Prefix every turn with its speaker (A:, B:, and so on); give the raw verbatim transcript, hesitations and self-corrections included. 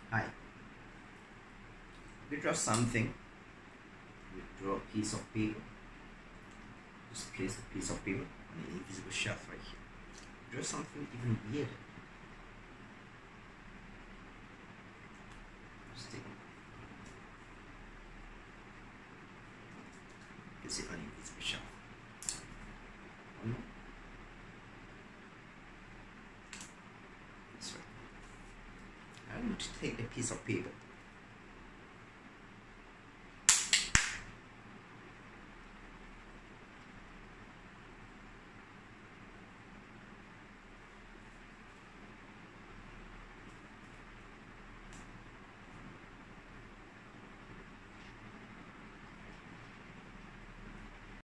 A: Hi. We draw something. We draw a piece of paper. Just place a piece of paper on the invisible shelf right here. Draw something even weirder. Just take it. You can see on the invisible shelf. One more. That's right. I want to take a piece of paper.